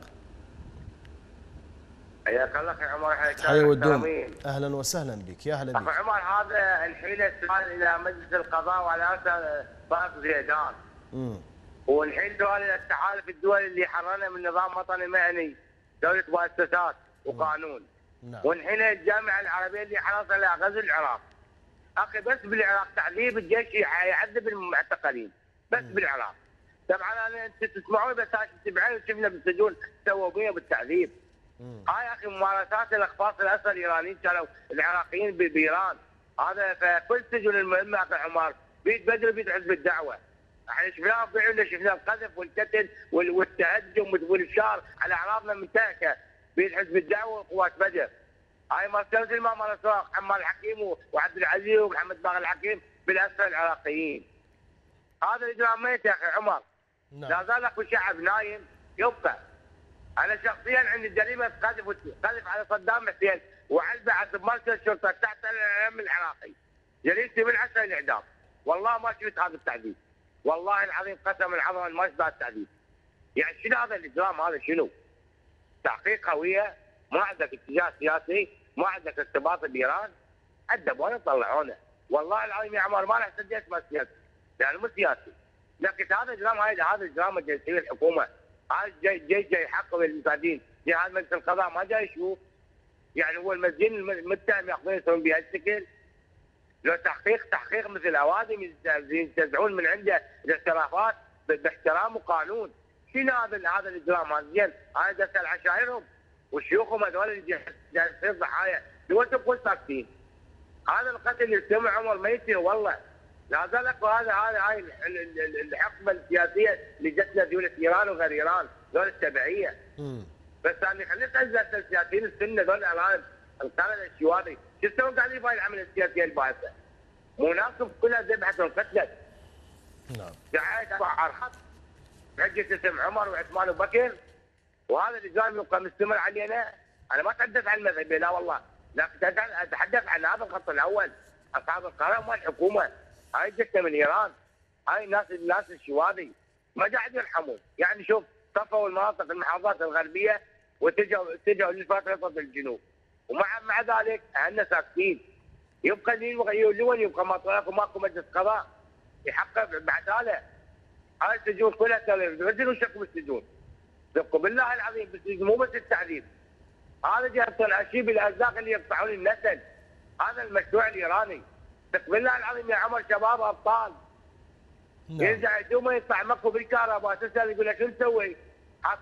حياك الله اخي عمر.
حيا والدوم. أهلا وسهلا بك. يا هلا بك.
اخي عمر، هذا الحين السؤال إلى مجلس القضاء وعلى أساس فائق زيدان.
امم
والحين سؤال إلى التحالف الدولي اللي حررنا من نظام وطني مهني، دولة مؤسسات وقانون.
نعم.
والحين الجامعة العربية اللي حرصت على غزو العراق. اخي بس بالعراق تعذيب الجيش يعذب المعتقلين، بس بالعراق. طبعا انا انت تسمعون بس تبعين شفنا بالسجون سووا بيها بالتعذيب. هاي اخي ممارسات الاخفاص الاسرى الايرانيين كانوا العراقيين بايران. هذا فكل سجن المهمه اخي عمر بيد بدر بيد حزب الدعوه. احنا شفناه بعيوننا، شفنا القذف والقتل والتهجم والشار على اعراضنا منتهكه بيد حزب الدعوه وقوات بدر. هاي مركز ما مارسوها حمال الحكيم وعبد العزيز ومحمد باقر الحكيم بالاسرى العراقيين. هذا الاجرام ميت يا اخي عمر.
نعم.
لا زال اكو شعب نايم يبقى. انا شخصيا عندي جريمه قذف قذف على صدام حسين وعلبه على مركز الشرطه تحت الامن العراقي. جريمتي من عشرة الاعدام. والله ما شفت هذا التعذيب. والله العظيم قسم العظمه ما شفت هذا التعذيب. يعني شنو هذا الاجرام هذا شنو؟ تحقيق هويه، ما عندك اتجاه سياسي، ما عندك ارتباط بايران، عذبونا طلعونا. والله العظيم يا عمر ما راح سجلت ما سياسي، يعني مو سياسي. لكن هذا اجرام هذا هذا اجرام جاي الحكومه. هذا جاي جاي جاي يحقق المفادين، يعني هذا مجلس القضاء ما جاي يشوف. يعني هو المسجين المتهم ياخذون يسوون بهالشكل. لو تحقيق تحقيق مثل اوادم ينتزعون من عنده الاعترافات باحترام وقانون. شنو هذا هذا الاجرام هذا؟ زين انا بدي اسال عشائرهم وشيوخهم هذول اللي جالسين ضحايا، لو تقول ساكتين؟ هذا القتل يتم عمر ما يصير والله. لا زال اكو هذا هذا هاي الحقبه السياسيه اللي جتنا دوله ايران وغير ايران، دوله التبعيه. امم بس انا خليني اسال السياسيين السنه ذول الان القرن الشيوعي، شو يسوون قاعدين في العمليه السياسيه البايظه؟ مناصب كلها ذبحت وانقتلت.
نعم.
دعايه اربع عرحات حجه اسم عمر وعثمان وبكر، وهذا الاجرام يبقى مستمر علينا. انا ما اتحدث عن المذهبيه لا والله، لكن اتحدث عن هذا الخط الاول، اصحاب القرار والحكومه. هاي جتنا من ايران، هاي الناس الناس الشواذي ما قاعد يرحمون. يعني شوف صفوا المناطق المحافظات الغربيه واتجهوا اتجهوا لفتره الجنوب، ومع مع ذلك اهلنا ساكتين. يبقى لوين يبقى مطلق وماكو مجلس قضاء يحقق بعداله. هاي السجون كلها رجل وشكوا بالسجون. ثقوا بالله العظيم بالسجون مو بس التعذيب. هذا جهه الاشيب الارزاق اللي يقطعون النسل. هذا المشروع الايراني. ثق بالله العظيم يا عمر شباب ابطال. نعم. يرجع يدوم يطلع مكو بالكهرباء تسال يقول لك شو نسوي؟ حاط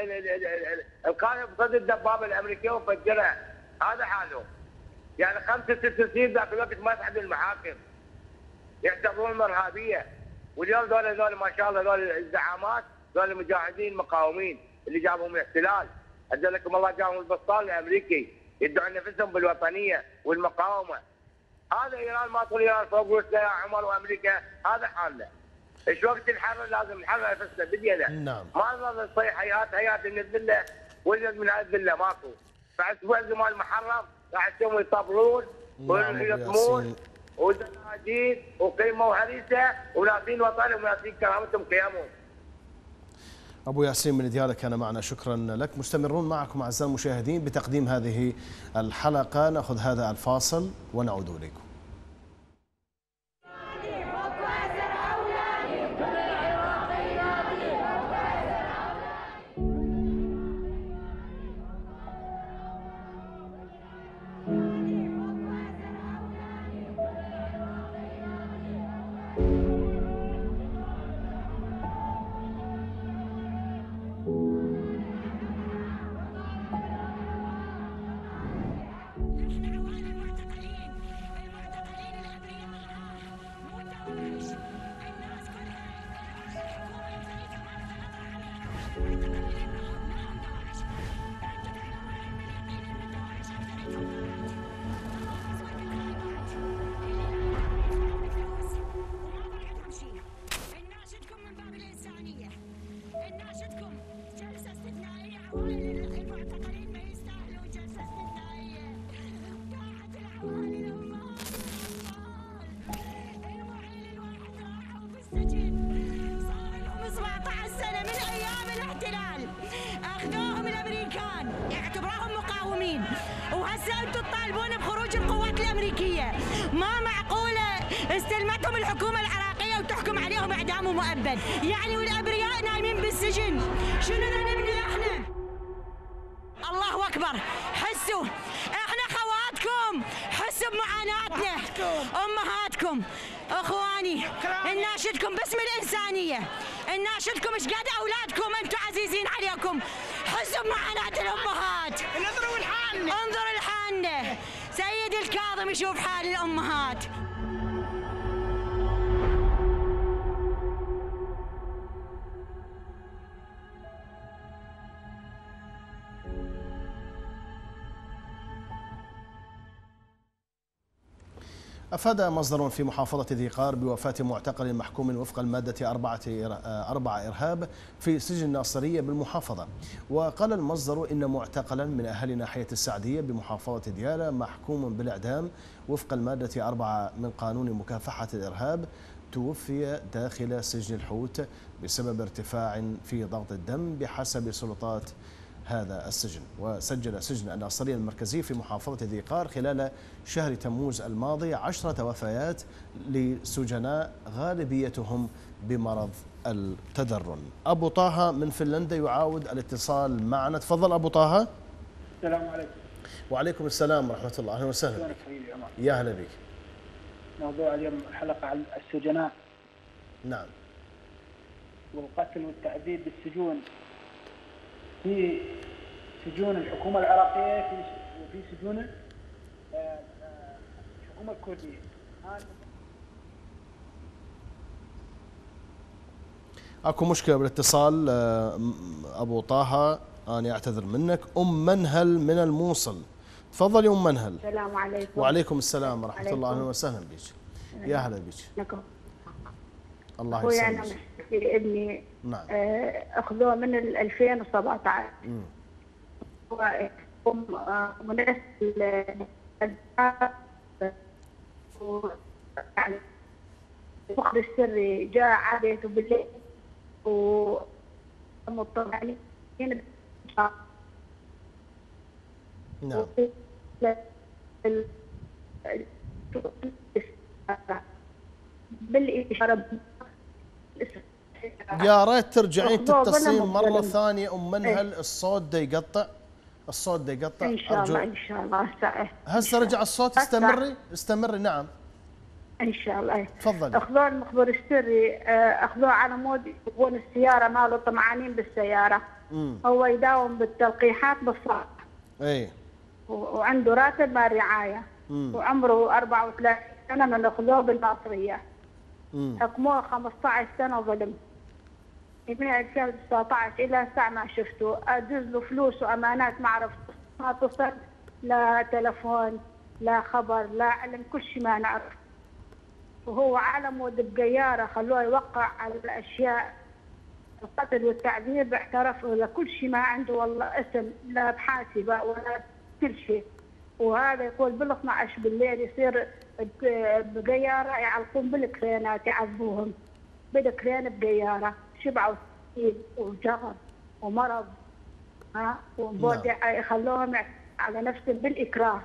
القاذف ضد الدبابه الامريكيه وفجرها. هذا حالهم. يعني خمسه ست سنين ذاك الوقت ما تحدوا المحاكم. يعتبرون ارهابيه. واليوم ذول ذول ما شاء الله ذول الزعامات ذول المجاهدين المقاومين اللي جابهم الاحتلال. ادى لكم الله جابهم البسطال الامريكي يدعون نفسهم بالوطنيه والمقاومه. هذا ايران ما تقول ايران فوق روسيا يا عمر وامريكا، هذا حالنا. ايش وقت الحر لازم نحرر نفسنا بدينا.
نعم.
ما نظل نصيح هيئات هيئات من الذله ولد من الذله ماكو. بعد اسبوع زمان محرم راح يسوون يطبلون ويطمون ودناجيل وقيمه وهريسه وناسين وطنهم وناسين كرامتهم قيامهم.
أبو ياسين من ديالى كان معنا، شكرا لك. مستمرون معكم أعزائي المشاهدين بتقديم هذه الحلقة، نأخذ هذا الفاصل ونعود إليكم.
استلمتهم الحكومة العراقية وتحكم عليهم إعدام ومؤبد، يعني والأبرياء نايمين بالسجن. شنو نبني احنا؟ الله أكبر، حسوا احنا خواتكم، حسوا بمعاناتنا، أمهاتكم، إخواني، نناشدكم باسم الإنسانية، نناشدكم ايش قد أولادكم أنتم عزيزين عليكم، حسوا بمعاناة الأمهات. انظروا لحالنا، انظروا لحالنا، سيد الكاظم يشوف حال الأمهات.
أفاد مصدر في محافظة ذي قار بوفاة معتقل محكوم وفق المادة أربعة أربعة إرهاب في سجن الناصرية بالمحافظة. وقال المصدر إن معتقلا من أهالي ناحية السعدية بمحافظة ديالى محكوم بالإعدام وفق المادة أربعة من قانون مكافحة الإرهاب توفي داخل سجن الحوت بسبب ارتفاع في ضغط الدم بحسب سلطات هذا السجن. وسجل سجن الناصرية المركزي في محافظة ذي قار خلال شهر تموز الماضي عشرة وفيات لسجناء غالبيتهم بمرض التدرن. أبو طه من فنلندا يعاود الاتصال معنا. تفضل أبو طه.
السلام عليكم.
وعليكم السلام ورحمة الله، أهلا وسهلا. يا هلا بك.
موضوع اليوم حلقة عن السجناء.
نعم.
والقتل والتعذيب بالسجون. في سجون الحكومة العراقية في وفي سجون الحكومة الكردية.
اكو مشكلة بالاتصال ابو طه، انا اعتذر منك. ام منهل من الموصل، تفضل يا ام منهل.
السلام عليكم.
وعليكم السلام ورحمة الله، اهلا وسهلا بك. يا هلا بك. الله يسلمك.
اخوي انا ابني
نعم
اخذوه من ألفين وسبعة عشر. امم وناس يعني المخرج السري جاء على بيته بالليل و مطلعين.
نعم.
بالاشاره
يا ريت ترجعين تتصلين مرة ثانية أم منهل. الصوت دا يقطع، الصوت دا يقطع.
إن شاء الله إن شاء الله
هسه رجع الصوت. استمري استمري. نعم
إن شاء الله.
تفضلي.
أخذوه المخبر السري، أخذوه على مود يبغون السيارة ماله، طمعانين بالسيارة.
مم.
هو يداوم بالتلقيحات بالصحة.
إيه.
وعنده راتب مال رعاية. مم. وعمره أربعة وثلاثين سنة من أخذوه بالناصرية. حكموه خمسة عشر سنة ظلم. من ألفين وتسعة عشر إلى الساعة ما شفته، أدز له فلوس وأمانات ما عرفت، ما اتصل لا تلفون لا خبر لا علم، كل شيء ما نعرف. وهو علم ود بقيارة، خلوه يوقع على الأشياء القتل والتعذيب، اعترف لكل شيء، ما عنده والله اسم لا بحاسبة ولا كل شيء. وهذا يقول بال اثني عشر بالليل يصير بقيارة يعلقون بالكرينات يعذبوهم بالكرين بقيارة، شبعوا وجهر ومرض ها وبودع يخلوهم على نفسهم بالإكراه.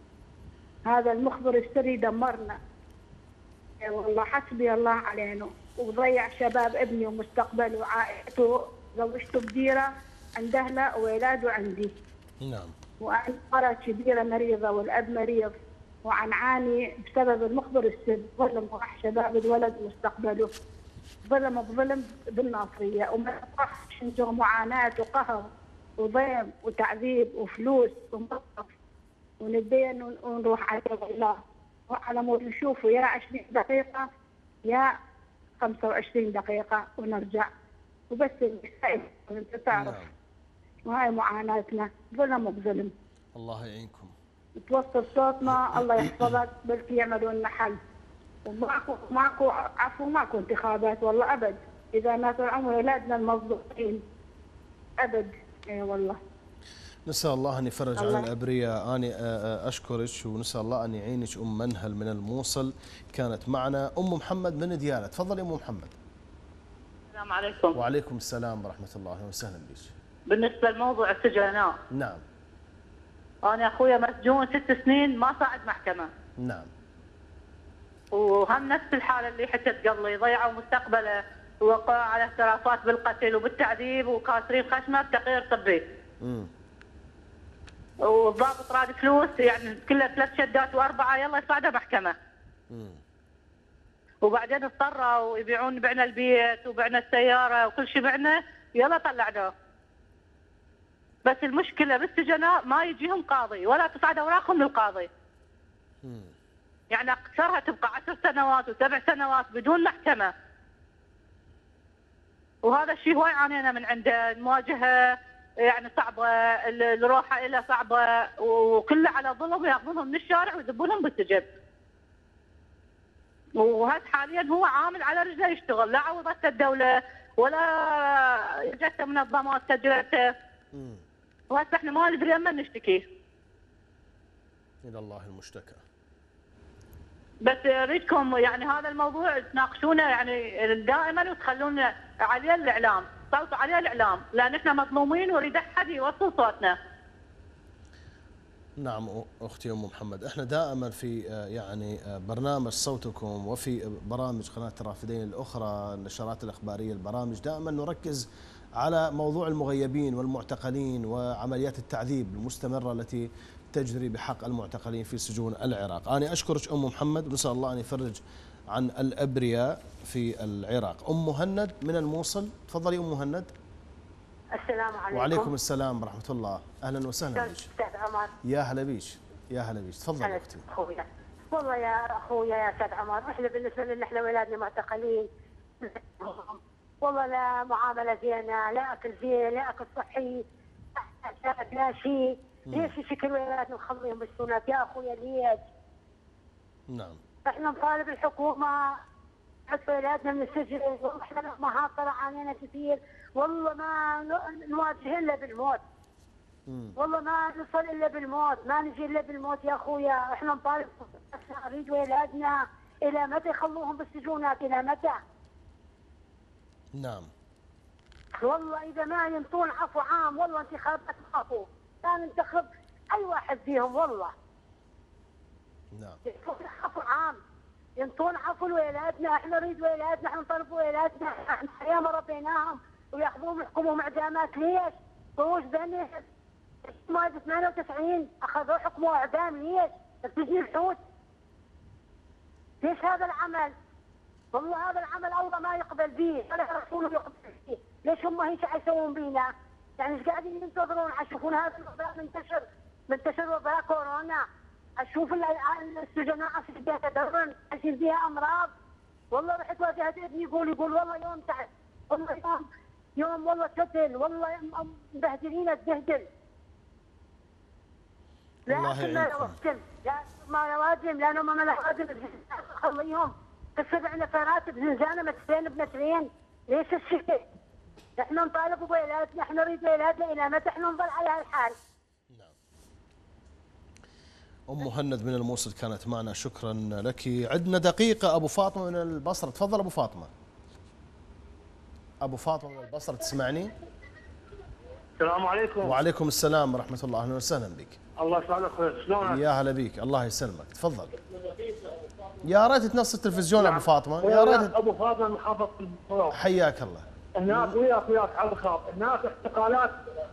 هذا المخبر السري دمرنا والله، حسبي الله علينا، وضيع شباب ابني ومستقبله وعائلته، زوجته بديره عند اهله واولاده عندي.
نعم.
وانا مرة كبيره مريضه والاب مريض، وعنعاني بسبب المخبر السري، ظلم وراح شباب الولد ومستقبله، ظلم بظلم بالناصريه، وما تروحش عنده معاناه وقهر وضيم وتعذيب وفلوس ومصرف، ونبين ونروح على الله وعلى مود نشوفه يا عشرين دقيقة يا خمسة وعشرين دقيقة ونرجع، وبس انت تعرف. نعم. وهاي معاناتنا، ظلم بظلم.
الله يعينكم.
توصل صوتنا الله يحفظك، بلكي يعملوا لنا حل. وماكو ماكو عفو، ماكو انتخابات والله ابد، اذا ما طول عمر اولادنا المظلومين ابد. اي والله.
نسأل الله أن يفرج
الله.
عن الأبرياء. أنا أشكرك ونسأل الله أن يعينك أم منهل من الموصل كانت معنا. أم محمد من ديالة، تفضلي أم محمد.
السلام عليكم.
وعليكم السلام ورحمة الله وسهلا بك.
بالنسبة لموضوع السجناء،
نعم.
أنا أخويا مسجون ست سنين ما صعد محكمة.
نعم.
وهم نفس الحالة اللي حكت قبلي، ضيعوا مستقبله ووقعوا على اعترافات بالقتل وبالتعذيب وكاسرين خشمه بتقرير طبي.
امم
والضابط راد فلوس، يعني كلها ثلاث شدات واربعه يلا يصعدوا محكمه.
امم
وبعدين اضطروا يبيعون، بعنا البيت وبعنا السياره وكل شيء بعنا، يلا طلعناه. بس المشكله بالسجناء ما يجيهم قاضي ولا تصعد اوراقهم للقاضي.
امم
يعني اقصرها تبقى عشر سنوات وسبع سنوات بدون محكمه. وهذا الشيء هواي عانينا من عنده، المواجهه يعني صعبه، الروحه إلى صعبه، وكله على ظلم، ياخذونهم من الشارع ويذبونهم بالسجن. وهذا حاليا هو عامل على رجله يشتغل، لا عوضته الدوله ولا جته منظمات سجلته. وهسه احنا ما ندري اما نشتكي.
الى الله المشتكى.
بس اريدكم يعني هذا الموضوع تناقشونه يعني دائما وتخلون عليه الاعلام، صوتوا عليه الاعلام، لان احنا مظلومين ونريد احد يوصل صوتنا.
نعم اختي ام محمد، احنا دائما في يعني برنامج صوتكم وفي برامج قناه الرافدين الاخرى، النشرات الاخباريه، البرامج، دائما نركز على موضوع المغيبين والمعتقلين وعمليات التعذيب المستمره التي تجري بحق المعتقلين في سجون العراق. انا اشكرك ام محمد، ونسال الله ان يفرج عن الابرياء في العراق. ام مهند من الموصل، تفضلي ام مهند.
السلام عليكم.
وعليكم السلام ورحمه الله، اهلا وسهلا بك.
استاذ عمر.
يا هلا بيك، يا هلا بيك، تفضلي اختي.
اخويا والله يا اخويا يا استاذ عمر، احنا بالنسبه لنا احنا اولادنا معتقلين، والله لا معامله زينه، لا اكل زين، لا اكل صحي، لا شيء. ليش يشكل ولادنا نخليهم بالسنات يا اخويا ليش؟
نعم.
احنا نطالب الحكومه تحط ولادنا من السجن، واحنا الامهات ترى عانينا كثير، والله ما نواجه الا بالموت.
مم.
والله ما نصل الا بالموت، ما نجي الا بالموت يا اخويا، احنا نطالب نريد ولادنا، الى متى يخلوهم بالسجونات؟ الى متى؟
نعم.
والله اذا ما ينطون عفو عام، والله انتخابات عفو، لا ننتخب اي واحد فيهم والله.
نعم.
ينطون عفو عام، ينطون عفو لولادنا، احنا نريد ولادنا، احنا نطالب ولادنا، احنا ياما ربيناهم وياخذوهم يحكموهم اعدامات، ليش؟ طوش بني ماده ثمانية وتسعين اخذوه حكموه اعدام، ليش؟ بتجي الحوت. ليش هذا العمل؟ والله هذا العمل الله ما يقبل به ولا رسوله يقبل به، ليش هم هيك يسوون بينا؟ يعني ايش قاعدين ينتظرون؟ يشوفون هذا الوباء منتشر، منتشر وباء كورونا، اشوف السجناء في البيت يدرن، اشيل فيها امراض. والله رحت واجهت ابني يقول يقول والله يوم تعب، والله يوم يوم والله قتل، والله مبهدلين الدهدل.
الله يعينكم.
لا ما لوازم، لانه ما لوازم خليهم السبع نفرات بزنزانه مترين بمترين، ليش الشيء؟ احنا نطالب بويلاتنا، احنا نريد ويلاتنا، الى متى احنا نظل على هالحال؟
ام مهند من الموصل كانت معنا، شكرا لك. عندنا دقيقه ابو فاطمه من البصره، تفضل ابو فاطمه. ابو فاطمه من البصره تسمعني؟
السلام عليكم.
وعليكم السلام ورحمه الله، اهلا وسهلا بك.
الله يسعدك اخوي، شلونك؟
يا هلا بك، الله يسلمك، تفضل. يا ريت تنص التلفزيون ابو فاطمه، يا ريت.
ابو فاطمه محافظه البصره.
حياك الله.
هناك وياك وياك على الخط، هناك اعتقالات.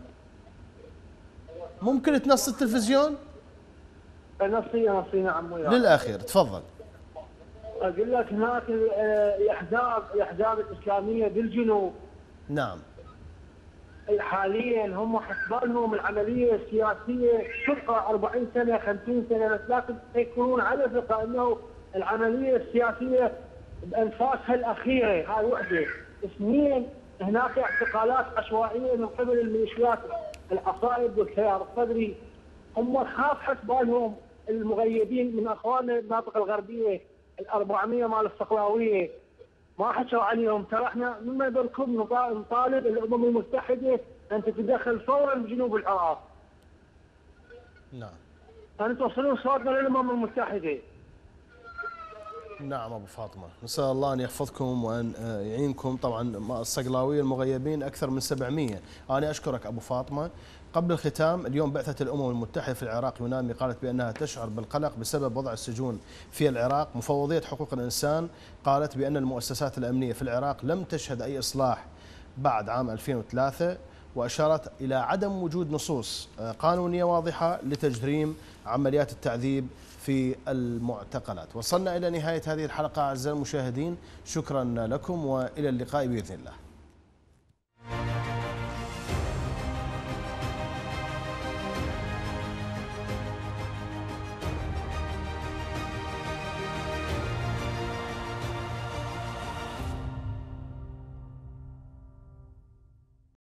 ممكن تنص التلفزيون؟
نصي نصي نعم وياك.
للاخير تفضل.
اقول لك هناك الاحزاب الاحزاب الاسلاميه بالجنوب.
نعم.
حاليا هم حسبانهم العمليه السياسيه تبقى أربعين سنه خمسين سنه، بس لكن يكونون على ثقه انه العمليه السياسيه بانفاسها الاخيره. هاي وحده. اثنين، هناك اعتقالات عشوائيه من قبل الميليشيات العصائب والتيار الصدري. هم خاف حسبانهم المغيبين من اخواننا المناطق الغربيه ال أربعمية مال الصقلاويه، ما حكوا عليهم. ترى احنا مما بالكم نطالب الامم المتحده ان تتدخل فورا بجنوب العراق.
نعم.
ان توصلون صوتنا للامم المتحده.
نعم ابو فاطمه، نسال الله ان يحفظكم وان يعينكم. طبعا الصقلاويه المغيبين اكثر من سبعمية. انا اشكرك ابو فاطمه. قبل الختام، اليوم بعثة الأمم المتحدة في العراق يونامي قالت بأنها تشعر بالقلق بسبب وضع السجون في العراق. مفوضية حقوق الإنسان قالت بأن المؤسسات الأمنية في العراق لم تشهد أي إصلاح بعد عام ألفين وثلاثة، وأشارت إلى عدم وجود نصوص قانونية واضحة لتجريم عمليات التعذيب في المعتقلات. وصلنا إلى نهاية هذه الحلقة أعزائي المشاهدين، شكرا لكم وإلى اللقاء بإذن الله.